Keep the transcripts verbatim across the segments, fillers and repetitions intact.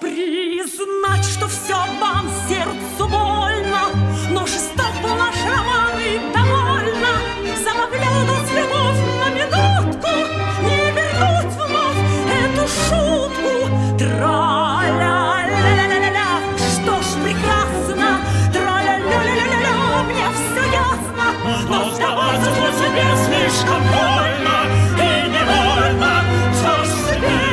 Признать, что все вам сердцу больно, но жесток был наш роман и довольно. Забавляла нас любовь на минутку, не вернуть вновь эту шутку. Тра-ля-ля-ля-ля-ля, что ж прекрасно, тра-ля-ля-ля-ля-ля, мне все ясно, но сдаваться зло себе слишком больно и невольно. Что ж теперь?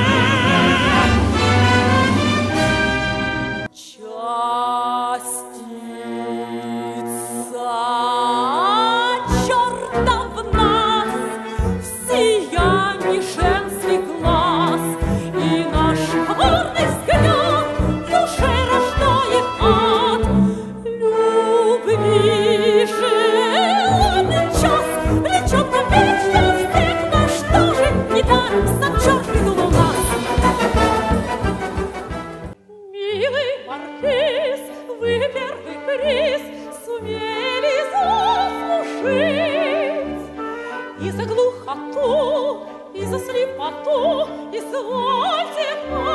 И за глухоту, и за слепоту, извольте